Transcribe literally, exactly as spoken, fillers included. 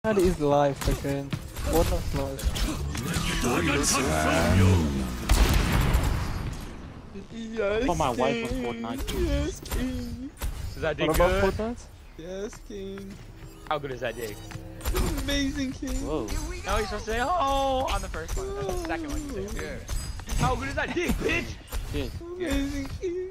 That is life again. Fortnite's life. Yes, For my wife on king. Fortnite. Yes, king. Does that dig What about good? Fortnite? Yes, king. How good is that dig? Amazing, king. Whoa. No, you're supposed to say oh on the first one. That's the second one you say. Yeah. How good is that dig, bitch? Shit. Amazing, king.